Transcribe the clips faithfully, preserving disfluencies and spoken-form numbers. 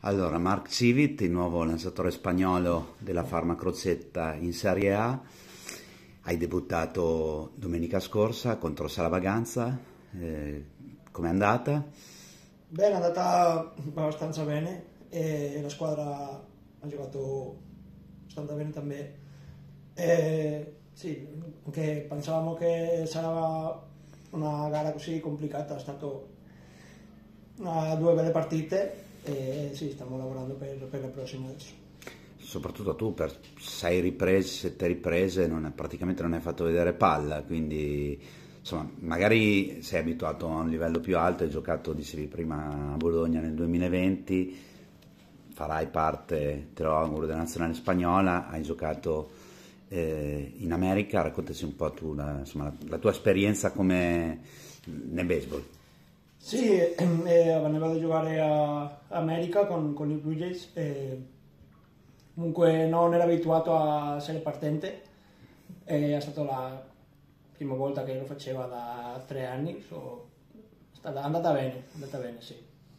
Allora, Mark Civit, il nuovo lanciatore spagnolo della Pharma Crocetta in Serie A, hai debuttato domenica scorsa contro Salavaganza, eh, com'è andata? Bene, è andata abbastanza bene e la squadra ha giocato abbastanza bene també. E, sì, anche pensavamo che sarà una gara così complicata, è stato una, due belle partite e sì, stiamo lavorando per, per le prossime adesso. Soprattutto tu per sei riprese, sette riprese, non è- praticamente non hai fatto vedere palla, quindi insomma, magari sei abituato a un livello più alto, hai giocato, dicevi prima, a Bologna nel duemilaventi, farai parte, te lo auguro, della nazionale spagnola, hai giocato eh, in America, raccontaci un po' tu la, insomma, la, la tua esperienza come nel baseball. Sì, eh, ne vado a giocare a America con, con i Blue Jays e comunque non ero abituato a essere partente, e è stata la prima volta che lo faceva da tre anni, so, è stata è andata bene, è andata bene, sì.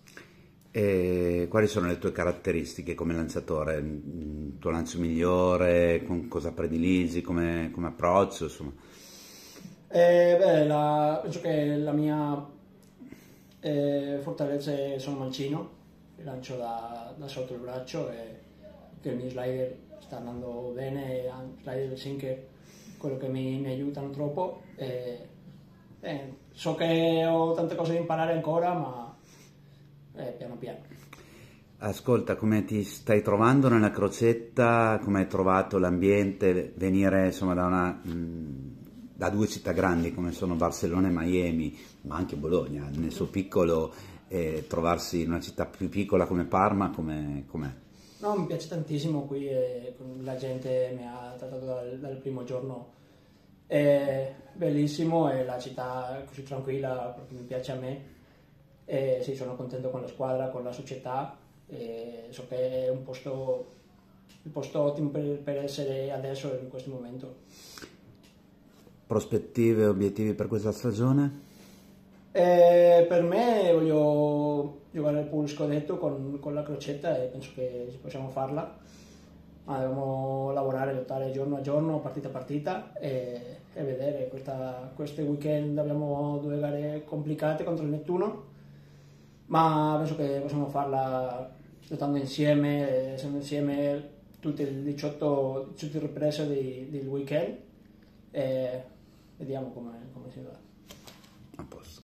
E quali sono le tue caratteristiche come lanciatore? Il tuo lancio migliore, con cosa prediligi, come, come approccio, insomma. E, beh, la- penso che la mia eh, fortalezza è sono mancino, lancio da, da sotto il braccio e che il mio slider sta andando bene, e anche slider e sinker, quello che mi, mi aiutano troppo. E, eh, so che ho tante cose da imparare ancora, ma eh, piano piano. Ascolta, come ti stai trovando nella Crocetta? Come hai trovato l'ambiente? Venire insomma da una, mh, da due città grandi come sono Barcellona e Miami, ma anche Bologna, nel suo piccolo, e trovarsi in una città più piccola come Parma, come, com'è? No, mi piace tantissimo qui, e la gente mi ha trattato dal, dal primo giorno, è bellissimo e la città è così tranquilla, proprio mi piace a me. E sì, sono contento con la squadra, con la società e so che è un posto, il posto ottimo per, per essere adesso in questo momento. Prospettive e obiettivi per questa stagione? E per me voglio giocare il pool scudetto con, con la Crocetta e penso che possiamo farla, ma dobbiamo lavorare, lottare giorno a giorno, partita a partita e, e vedere. Questa, queste weekend abbiamo due gare complicate contro il Nettuno, ma penso che possiamo farla lottando insieme, essendo insieme tutte le diciotto, diciotto riprese di- del weekend e vediamo come, come si va. A posto.